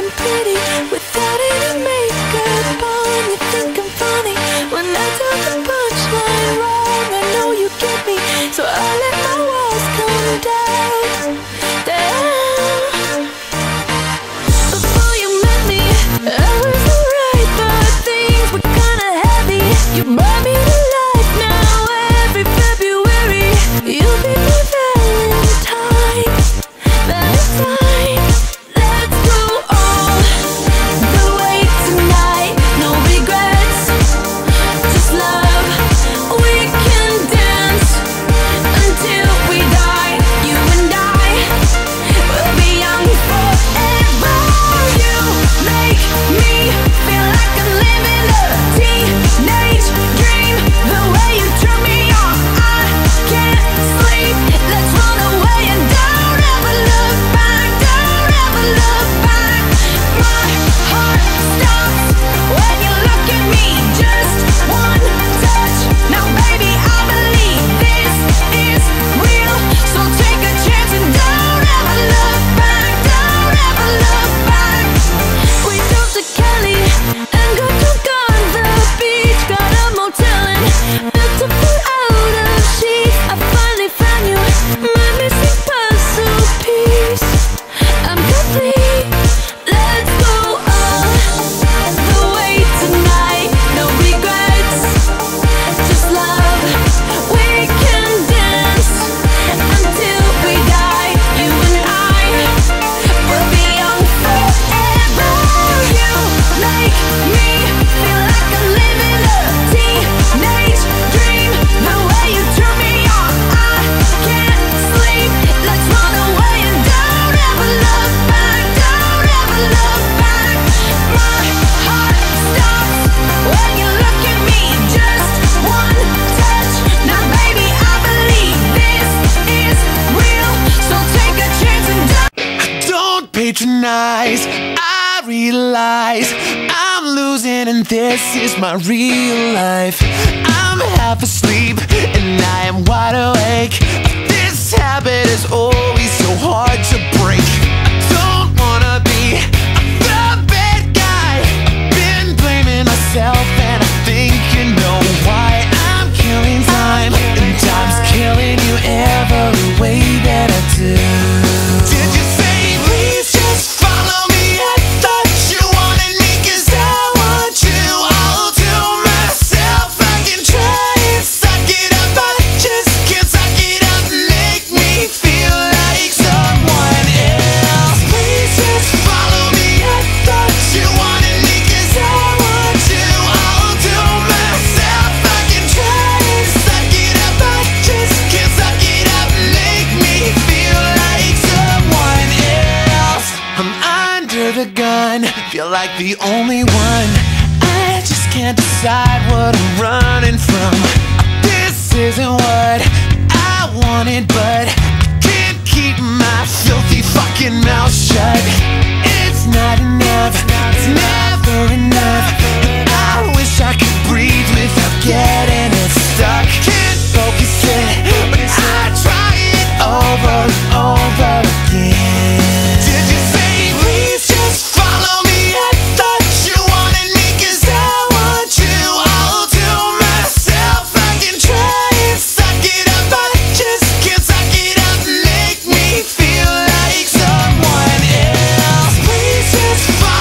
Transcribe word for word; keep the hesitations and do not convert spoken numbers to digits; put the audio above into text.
looking pretty without any makeup on. You think I'm funny when I tell the punchline wrong. I know you get me, so I let my walls come down, down. Before you met me, I was alright, but things were kinda heavy. You brought me to life now every February. You be my Valentine, Valentine. Let's go all the way tonight. No regrets, just love. We can dance until we die. You and I will be young forever. You make me feel like I'm living a teenage dream. The way you turn me on, I can't sleep. Let's run away and don't ever look back. Don't ever look back. My heart stops when you look at me. Just one touch. Now baby, I believe this is real. So take a chance and don't ever look back. Don't ever look back. We drove to Cali and got drunk on the beach. Got a motel and built a pool out of sheets. I finally found you, my missing puzzle piece. I'm complete. Let's go all the way tonight. No regrets, just love. We can dance until we die. You and I will be young forever. You make me feel like I'm living a teenage dream. The way you turn me on, I can't sleep. Let's run away and don't ever look back. Don't ever look back. My heart stops when you look at me. Just one touch. Now baby, I believe this is real. So take a chance and don't Don't patronize, I realize I'm losing and this is my real life. I'm half asleep and I am wide awake. This habit is always so hard to break. I don't wanna be the bad guy. I've been blaming myself and I think you know why. I'm killing time and time's killing you every way that I do. Did you say please just follow me? I thought you wanted me 'cause I want you all to myself. I can try and suck it up, but I just can't suck it up. Make me feel like someone else. Please just follow me. I thought you wanted me 'cause I want you all to myself. I can try and suck it up, but I just can't suck it up. Make me feel like someone else. I'm under the gun, feel like the only one. I just can't decide what I'm running from. This isn't what I wanted, but I can't keep my filthy fucking mouth shut. It's not enough, it's never enough. And I wish I could breathe without getting it stuck. Can't focus it, but I try it over and over again. Did you say please just follow me? I thought you wanted me 'cause I want you all to myself. I can try and suck it up, but I just can't suck it up. Make me feel like someone else. Please just follow